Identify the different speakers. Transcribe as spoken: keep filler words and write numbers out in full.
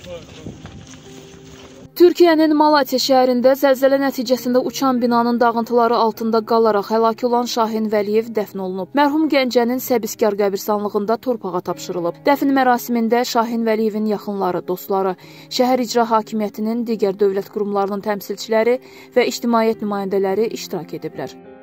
Speaker 1: Türkiyənin Malatya şəhərində zəlzələ nəticəsində uçan binanın dağıntıları altında qalaraq həlak olan Şahin Vəliyev dəfn olunub. Mərhum Gəncənin Səbiskar qəbirstanlığında torpağa tapşırılıb. Dəfn mərasimində Şahin Vəliyevin yaxınları, dostları, şəhər icra hakimiyyətinin digər dövlət qurumlarının təmsilçiləri və ictimaiyyət nümayəndələri iştirak ediblər.